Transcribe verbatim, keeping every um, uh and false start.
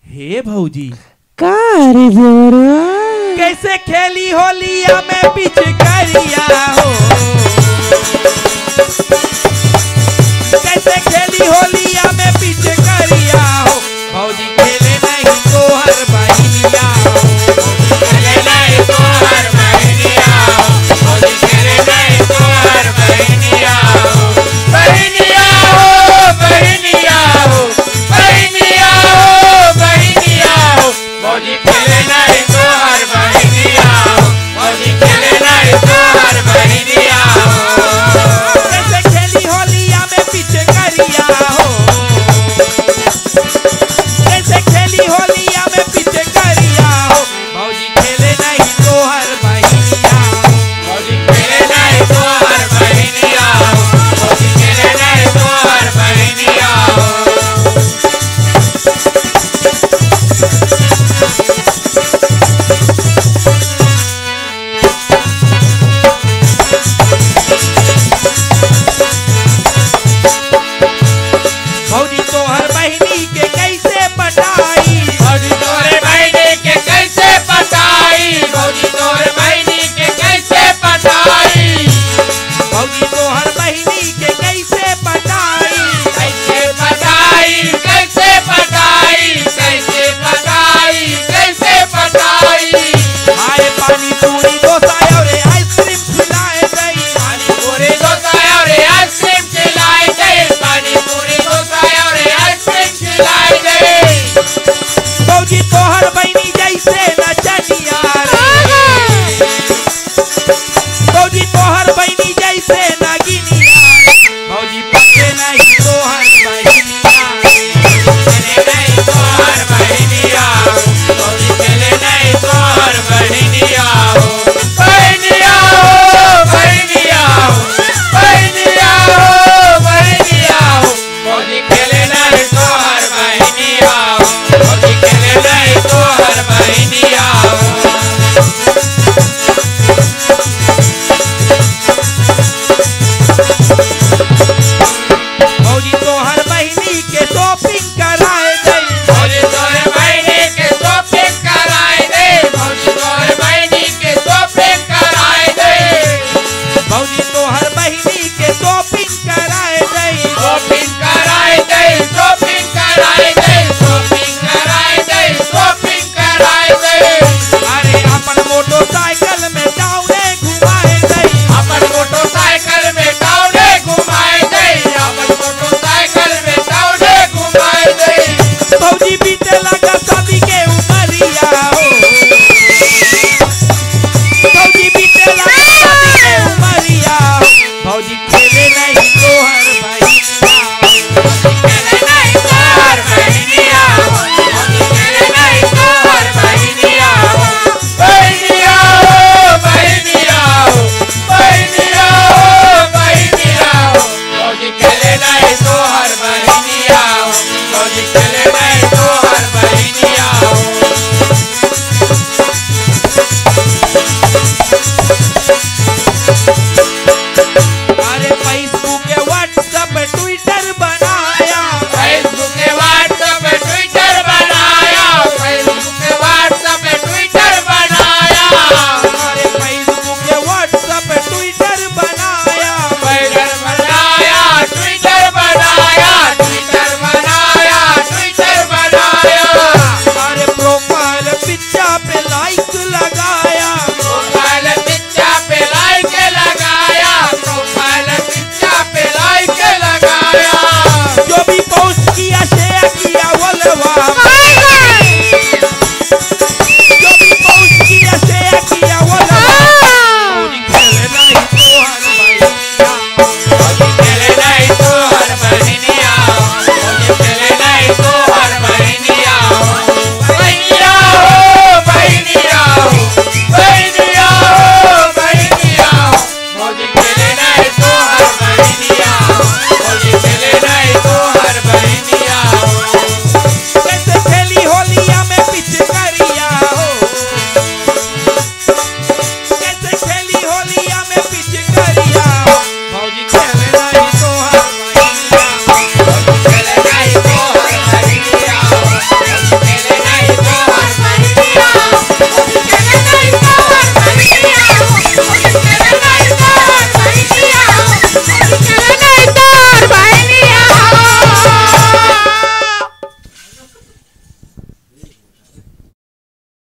हे भौजी का रे देवरवा कैसे खेली होलिया में पिचकारिया हो, कैसे खेली होलिया में पिचकारिया हो, भौजी खेले नहीं तो हर बहनिया हो, खेले नहीं तो हर बहनिया हो, भौजी खेले नहीं तो हर बहनिया हो, बहनिया हो बहनिया हो बहनिया हो बहनिया हो, भौजी खेले नहीं तो हर बहनिया हो, भौजी खेले नहीं तो हर बहनिया हो, कैसे खेली होलिया में पिचकारिया हो, कैसे खेली होलिया में पिचकारिया हो, भौजी खेले नहीं तो हर बहनिया हो, भौजी खेले नहीं तो हर बहनिया हो, भौजी खेले नहीं तो हर बहनिया हो, भौजी तो हर बहनी के कैसे पटाई, भौजी तोरे बहनी के कैसे पटाई, भौजी तोरे बहनी के कैसे पटाई, भौजी तो हर बहनी के कैसे पटाई, कैसे पटाई कैसे पटाई कैसे पटाई कैसे पटाई, आए पानी पूरी डोसा और आइसक्रीम खिलाए गई, पानी पूरी डोसा और आइसक्रीम खिलाई गई, पानी पूरी डोसा और आइसक्रीम खिलाई गई, भौजी तो हर बहनी जैसे नचनिया रे, भौजी तो हर बहनी जैसे नगिनिया रे, भौजी पके नहीं तो हर बहनिया रे, खेले नहीं तो हर बहनिया हो, भौजी खेले नहीं तो हर बहनिया हो, बहनिया हो बहनिया हो बहनिया हो बहनिया हो, भौजी खेले नहीं तो हर बहनिया हो, भौजी खेले नहीं तो हर बहनिया हो, भौजी तो हर बहनी के शॉपिंग कराए गई, भौजी तोरे बहनी के शॉपिंग कराए दे, भौजी तोरे बहनी के शॉपिंग कराए दे, भौजी तो हर बहनी के शॉपिंग कराए गई, शॉपिंग कराए दे शॉपिंग कराए दे शॉपिंग कराए दे शॉपिंग कराए दे, अरे अपन मोटरसाइकिल में टाउने घुमाए गई, अपन मोटरसाइकिल में टाउने घुमाए दे, अपन मोटरसाइकिल में टाउने घुमाए दे, भौजी बीते लगा शादी के उमरिया हो, भौजी बीते लगा शादी के उमरिया हो, भौजी खेले नहीं तो हर बहनिया हो, खेले नहीं तो हर बहनिया हो, भौजी खेले नहीं तो हर बहनिया हो, बहनिया हो बहनिया हो बहनिया हो बहनिया हो, भौजी खेले नहीं तो हर बहनिया हो, भौजी खेले नहीं तो हर बहनिया हो, अरे फेसबुक के व्हाट्सएप ट्विटर बनाया, फेसबुक के व्हाट्सएप पे ट्विटर बनाया, फेसबुक के व्हाट्सएप पे ट्विटर बनाया, अरे फेसबुक के व्हाट्सएप ट्विटर बनाया, ट्विटर बनाया ट्विटर बनाया ट्विटर बनाया ट्विटर बनाया, अरे प्रोफाइल पिक्चर पे लाइक लगाया, प्रोफाइल पिक्चर पे लाइक लगाया, प्रोफाइल पिक्चर पे लाइक लगाया, जो भी पोस्ट किया शेयर किया वलवा